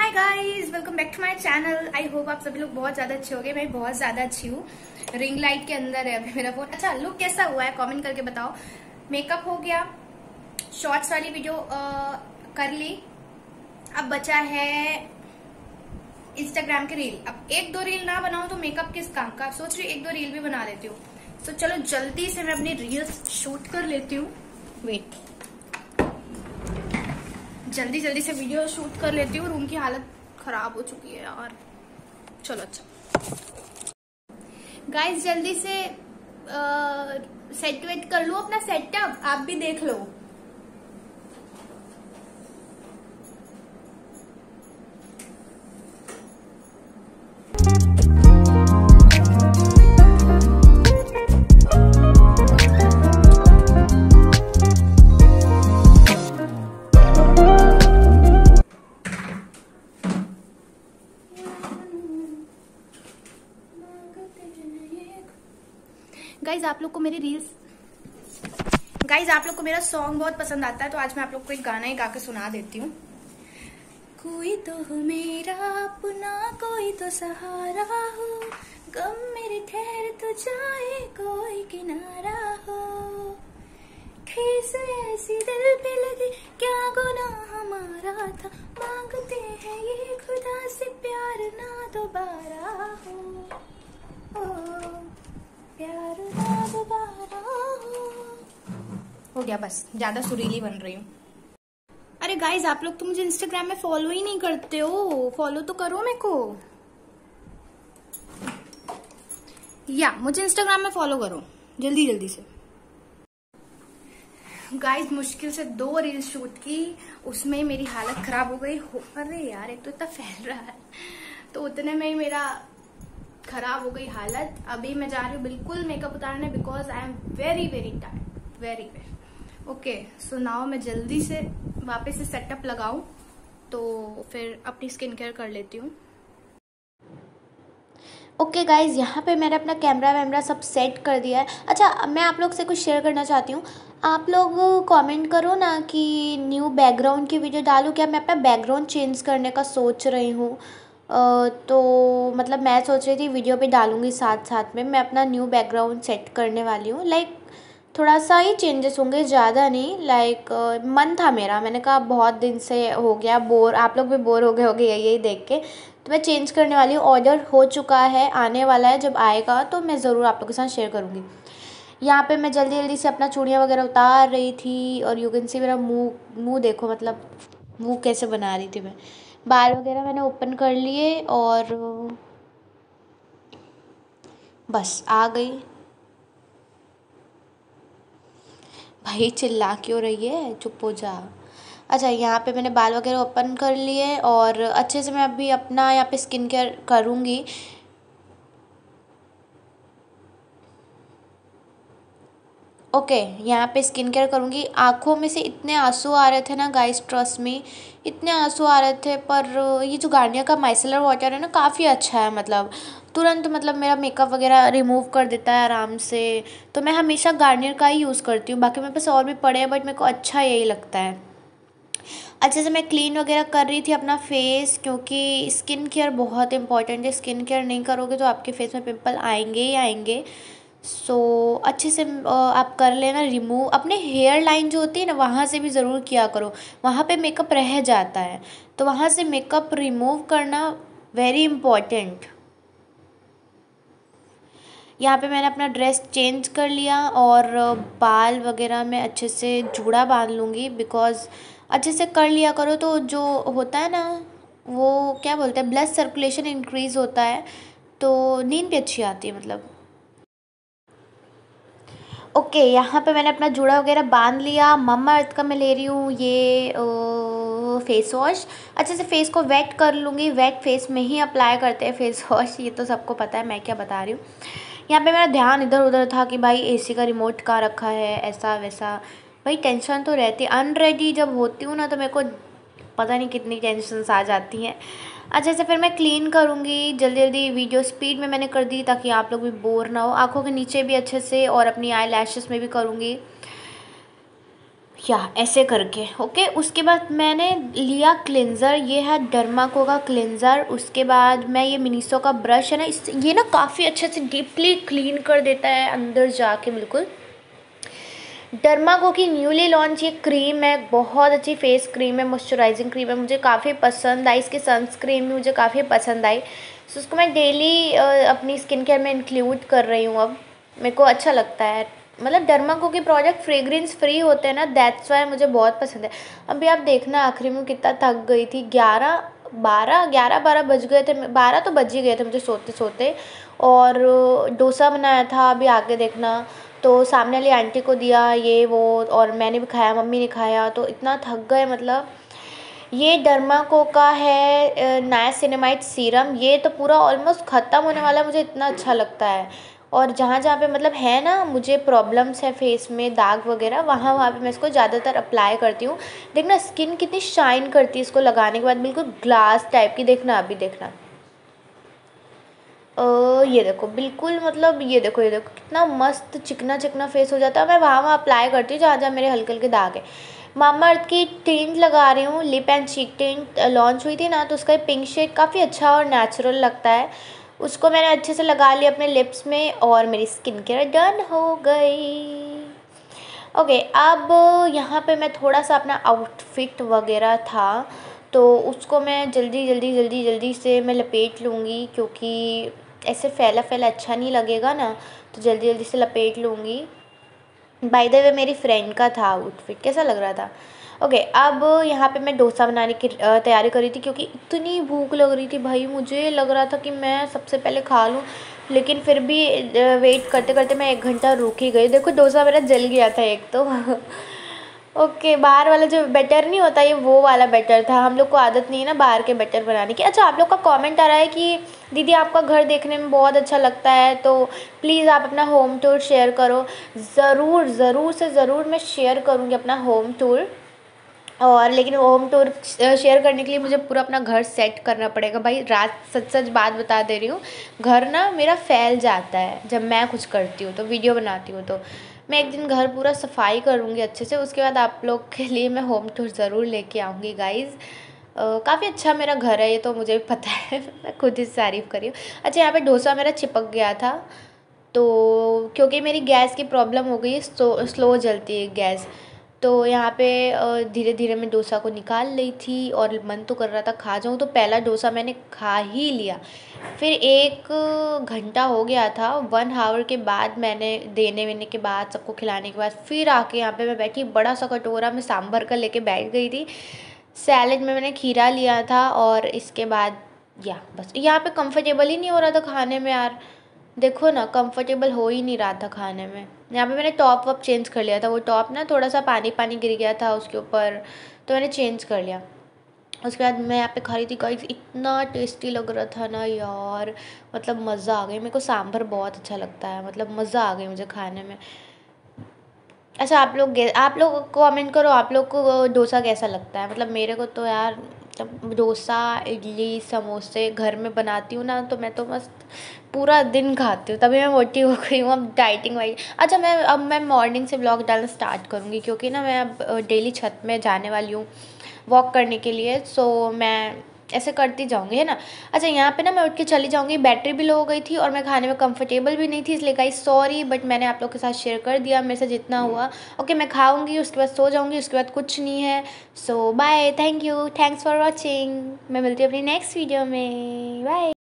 Hi guys, welcome back to my channel. I hope आप सभी लोग बहुत ज्यादा अच्छे होंगे। मैं बहुत ज्यादा अच्छी हूँ। रिंग लाइट के अंदर है अभी मेरा फोन। अच्छा, लुक कैसा हुआ है कमेंट करके बताओ। मेकअप हो गया, शॉर्ट्स वाली वीडियो कर ली, अब बचा है इंस्टाग्राम के रील। अब एक दो रील ना बनाऊं तो मेकअप किस काम का, सोच रही हूँ एक दो रील भी बना लेती हूँ। तो चलो जल्दी से मैं अपनी रील्स शूट कर लेती हूँ। वेट, जल्दी जल्दी से वीडियो शूट कर लेती हूँ। रूम की हालत खराब हो चुकी है यार। चलो अच्छा गाइस, जल्दी से सेट वेट कर लो अपना सेटअप, आप भी देख लो। गाइज आप लोग को मेरा सॉन्ग बहुत पसंद आता है, तो आज मैं आप लोग को एक गाना ही गा के सुना देती हूँ। कोई तो हो मेरा अपना, कोई तो सहारा हो, गम मेरे ठहर तो जाए कोई किनारा हो। ठेस ऐसी दिल पे लगी, क्या गुनाह हमारा था, मांगते हैं ये खुदा से प्यार ना दोबारा हो प्यार ना दोबारा हो गया। बस ज्यादा सुरीली बन रही हूँ। अरे गाइज, आप लोग तो मुझे इंस्टाग्राम में फॉलो ही नहीं करते हो। फॉलो तो करो मेरे को, या मुझे इंस्टाग्राम में फॉलो करो जल्दी जल्दी से। गाइज मुश्किल से 2 रील शूट की, उसमें मेरी हालत खराब हो गई। अरे यार, एक तो इतना फैल रहा है, तो उतने में ही मेरा खराब हो गई हालत। अभी मैं जा रही हूँ बिल्कुल मेकअप उतारने, because I am very very tired, very okay. So now मैं जल्दी से वापस से सेटअप लगाऊं, तो फिर अपनी स्किन केयर कर लेती हूँ। ओके गाइज, यहाँ पे मैंने अपना कैमरा वैमरा सब सेट कर दिया है। अच्छा, मैं आप लोग से कुछ शेयर करना चाहती हूँ। आप लोग कमेंट करो ना कि न्यू बैकग्राउंड की वीडियो डालूँ क्या। मैं अपना बैकग्राउंड चेंज करने का सोच रही हूँ। तो मतलब मैं सोच रही थी वीडियो पे डालूँगी साथ साथ में। मैं अपना न्यू बैकग्राउंड सेट करने वाली हूँ। लाइक थोड़ा सा ही चेंजेस होंगे, ज़्यादा नहीं। लाइक मन था मेरा, मैंने कहा बहुत दिन से हो गया बोर, आप लोग भी बोर हो गए होंगे यही देख के, तो मैं चेंज करने वाली हूँ। ऑर्डर हो चुका है, आने वाला है। जब आएगा तो मैं ज़रूर आप लोगों के साथ शेयर करूँगी। यहाँ पे मैं जल्दी जल्दी से अपना चूड़ियाँ वगैरह उतार रही थी, और यू कैन सी मेरा मुँह देखो, मतलब मुँह कैसे बना रही थी मैं। बाल वगैरह मैंने ओपन कर लिए और बस आ गई। भाई चिल्ला क्यों रही है, चुप हो जा। अच्छा, यहाँ पे मैंने बाल वगैरह ओपन कर लिए और अच्छे से मैं अभी अपना यहाँ पे स्किन केयर करूँगी। ओके, यहाँ पे स्किन केयर करूँगी। आँखों में से इतने आंसू आ रहे थे ना गाइस, ट्रस्ट में इतने आंसू आ रहे थे। पर ये जो गार्नियर का माइसेलर वाटर है ना, काफ़ी अच्छा है। मतलब तुरंत मतलब मेरा मेकअप वगैरह रिमूव कर देता है आराम से। तो मैं हमेशा गार्नियर का ही यूज़ करती हूँ। बाकी मेरे पास और भी पड़े हैं, बट मेरे को अच्छा यही लगता है। अच्छे से मैं क्लीन वगैरह कर रही थी अपना फेस, क्योंकि स्किन केयर बहुत इंपॉर्टेंट है। स्किन केयर नहीं करोगे तो आपके फेस में पिंपल आएंगे ही आएंगे। सो अच्छे से आप कर लेना रिमूव। अपने हेयर लाइन जो होती है ना, वहाँ से भी ज़रूर किया करो, वहाँ पे मेकअप रह जाता है, तो वहाँ से मेकअप रिमूव करना वेरी इम्पॉर्टेंट। यहाँ पे मैंने अपना ड्रेस चेंज कर लिया और बाल वगैरह में अच्छे से जूड़ा बांध लूँगी, बिकॉज़ अच्छे से कर लिया करो तो जो होता है ना, वो क्या बोलते हैं, ब्लड सर्कुलेशन इंक्रीज़ होता है, तो नींद भी अच्छी आती है मतलब। ओके, यहाँ पे मैंने अपना जूड़ा वगैरह बांध लिया। मम्मा अर्थ का मैं ले रही हूँ ये फेस वॉश। अच्छे से फेस को वेट कर लूँगी। वेट फेस में ही अप्लाई करते हैं फेस वॉश, ये तो सबको पता है, मैं क्या बता रही हूँ। यहाँ पे मेरा ध्यान इधर उधर था कि भाई एसी का रिमोट कहाँ रखा है, ऐसा वैसा। भाई टेंशन तो रहती, अनरेडी जब होती हूँ ना, तो मेरे को पता नहीं कितनी टेंशन्स आ जाती हैं। अच्छे से फिर मैं क्लीन करूँगी जल्दी जल्दी। वीडियो स्पीड में मैंने कर दी ताकि आप लोग भी बोर ना हो। आँखों के नीचे भी अच्छे से, और अपनी आई लैशेस में भी करूँगी। या ऐसे करके। ओके, उसके बाद मैंने लिया क्लेंज़र, ये है डर्माको का क्लेंज़र। उसके बाद मैं ये मिनीसो का ब्रश है ना, इस ये ना काफ़ी अच्छे से डीपली क्लीन कर देता है अंदर जाके बिल्कुल। डर्माको की न्यूली लॉन्च ये क्रीम है, बहुत अच्छी फेस क्रीम है, मॉइस्चराइजिंग क्रीम है, मुझे काफ़ी पसंद आई। इसकी सनस्क्रीन भी मुझे काफ़ी पसंद आई, सो उसको मैं डेली अपनी स्किन केयर में इंक्लूड कर रही हूँ अब। मेरे को अच्छा लगता है, मतलब डर्माको के प्रोडक्ट फ्रेग्रेंस फ्री होते हैं ना, दैट्स वाई मुझे बहुत पसंद है। अभी आप देखना आखिरी में कितना थक गई थी, 11-12 बज गए थे, 12 तो बज ही गए थे मुझे सोते सोते। और डोसा बनाया था, अभी आगे देखना, तो सामने वाली आंटी को दिया ये वो, और मैंने भी खाया, मम्मी ने खाया, तो इतना थक गए। मतलब ये डर्माको का है नाइसिनामाइड सीरम, ये तो पूरा ऑलमोस्ट ख़त्म होने वाला है, मुझे इतना अच्छा लगता है। और जहाँ जहाँ पे मतलब है ना मुझे प्रॉब्लम्स है फेस में, दाग वगैरह, वहाँ वहाँ पे मैं इसको ज़्यादातर अप्लाई करती हूँ। देखना स्किन कितनी शाइन करती है इसको लगाने के बाद, बिल्कुल ग्लास टाइप की। देखना अभी देखना, ये देखो बिल्कुल, मतलब ये देखो कितना मस्त चिकना चिकना फेस हो जाता है। मैं वहाँ वहाँ अप्लाई करती हूँ जहाँ जहाँ मेरे हल्के हल्के दाग है। मामा अर्थ की टिंट लगा रही हूँ, lip and cheek tint launch हुई थी ना, तो उसका पिंक शेड काफ़ी अच्छा और नेचुरल लगता है। उसको मैंने अच्छे से लगा लिया अपने लिप्स में, और मेरी स्किन केयर डन हो गई। ओके, अब यहाँ पे मैं थोड़ा सा अपना आउटफिट वगैरह था, तो उसको मैं जल्दी से मैं लपेट लूँगी, क्योंकि ऐसे फैला फैला अच्छा नहीं लगेगा ना, तो जल्दी जल्दी से लपेट लूँगी। बाय द वे मेरी फ्रेंड का था आउटफिट, कैसा लग रहा था। ओके, अब यहाँ पे मैं डोसा बनाने की तैयारी कर रही थी, क्योंकि इतनी भूख लग रही थी भाई, मुझे लग रहा था कि मैं सबसे पहले खा लूँ, लेकिन फिर भी वेट करते करते मैं 1 घंटा रुक ही गई। देखो डोसा मेरा जल गया था एक तो ओके, बाहर वाला जो बैटर नहीं होता, ये वो वाला बैटर था। हम लोग को आदत नहीं है ना बाहर के बैटर बनाने की। अच्छा, आप लोग का कमेंट आ रहा है कि दीदी आपका घर देखने में बहुत अच्छा लगता है, तो प्लीज़ आप अपना होम टूर शेयर करो। ज़रूर से ज़रूर मैं शेयर करूँगी अपना होम टूर। और लेकिन होम टूर शेयर करने के लिए मुझे पूरा अपना घर सेट करना पड़ेगा भाई। रात सच सच बात बता दे रही हूँ, घर ना मेरा फैल जाता है जब मैं कुछ करती हूँ, तो वीडियो बनाती हूँ, तो मैं एक दिन घर पूरा सफाई करूँगी अच्छे से। उसके बाद आप लोग के लिए मैं होम टूर ज़रूर लेके आऊँगी गाइज़। काफ़ी अच्छा मेरा घर है, ये तो मुझे भी पता है मैं खुद ही तारीफ़ करी हूँ। अच्छा, यहाँ पे डोसा मेरा चिपक गया था, तो क्योंकि मेरी गैस की प्रॉब्लम हो गई है, स्लो जलती है गैस, तो यहाँ पे धीरे धीरे मैं डोसा को निकाल रही थी, और मन तो कर रहा था खा जाऊँ, तो पहला डोसा मैंने खा ही लिया। फिर 1 घंटा हो गया था, 1 आवर के बाद मैंने देने वेने के बाद, सबको खिलाने के बाद, फिर आके यहाँ पे मैं बैठी, बड़ा सा कटोरा में सांभर का लेके बैठ गई थी। सैलेड में मैंने खीरा लिया था, और इसके बाद या बस यहाँ पे कंफर्टेबल ही नहीं हो रहा था खाने में यार। देखो ना, कंफर्टेबल हो ही नहीं रहा था खाने में। यहाँ पे मैंने टॉप वॉप चेंज कर लिया था, वो टॉप ना थोड़ा सा पानी पानी गिर गया था उसके ऊपर, तो मैंने चेंज कर लिया। उसके बाद मैं यहाँ पे खा रही थी गाइस, इतना टेस्टी लग रहा था ना यार, मतलब मज़ा आ गई। मेरे को सांभर बहुत अच्छा लगता है, मतलब मज़ा आ गई मुझे खाने में। अच्छा, आप लोग कमेंट करो, आप लोग को डोसा कैसा लगता है। मतलब मेरे को तो यार, जब डोसा इडली समोसे घर में बनाती हूँ ना, तो मैं तो मस्त पूरा दिन खाती हूँ, तभी मैं मोटी हो गई हूँ अब, डाइटिंग वाइट। अच्छा, अब मैं मॉर्निंग से ब्लॉग डालना स्टार्ट करूँगी, क्योंकि ना मैं अब डेली छत में जाने वाली हूँ वॉक करने के लिए, सो मैं ऐसे करती जाऊँगी, है ना। अच्छा, यहाँ पे ना मैं उठ के चली जाऊँगी, बैटरी भी लो हो गई थी, और मैं खाने में कंफर्टेबल भी नहीं थी, इसलिए गाइस सॉरी, बट मैंने आप लोग के साथ शेयर कर दिया मेरे से जितना हुआ। ओके, मैं खाऊँगी, उसके बाद सो जाऊँगी, उसके बाद कुछ नहीं है। So bye, thanks for watching. मैं मिलती हूँ अपनी नेक्स्ट वीडियो में, बाय।